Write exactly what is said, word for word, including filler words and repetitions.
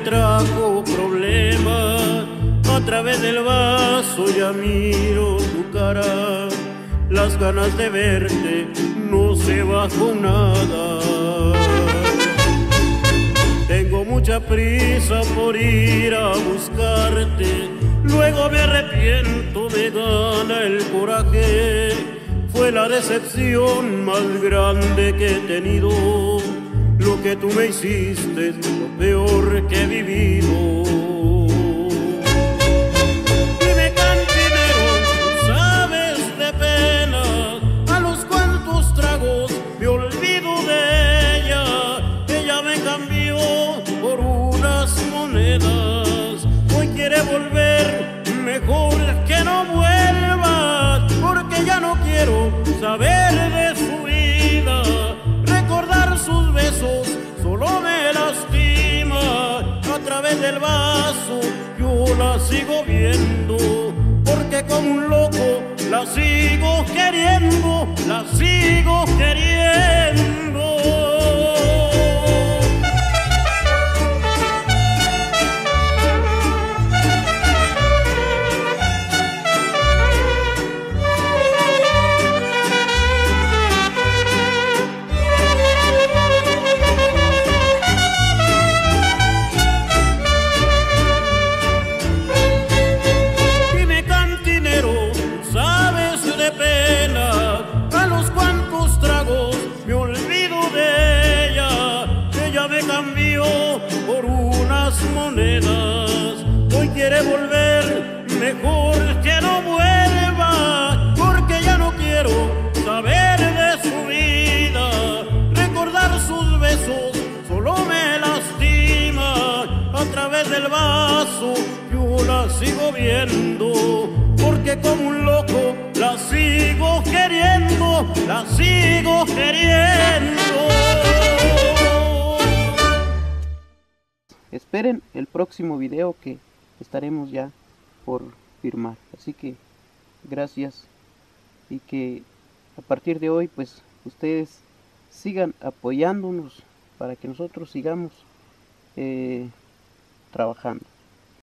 trajo problemas. A través del vaso ya miro tu cara, las ganas de verte no se va con nada. Tengo mucha prisa por ir a buscarte, luego me arrepiento, me gana el coraje. Fue la decepción más grande que he tenido, lo que tú me hiciste es lo peor que he vivido. Dime, cantinero, sabes de pena a los cuantos tragos me olvido de ella. Ella me cambió por unas monedas, hoy quiere volver, mejor que no vuelva, porque ya no quiero saber de su vida. Recordar sus besos solo me lastima. A través del vaso yo la sigo viendo, porque como un loco la sigo queriendo, la sigo queriendo. Por unas monedas, hoy quiere volver, mejor que no vuelva, porque ya no quiero saber de su vida. Recordar sus besos solo me lastima. A través del vaso yo la sigo viendo, porque como un loco la sigo queriendo, la sigo queriendo. Esperen el próximo video que estaremos ya por firmar. Así que gracias, y que a partir de hoy pues ustedes sigan apoyándonos para que nosotros sigamos eh, trabajando.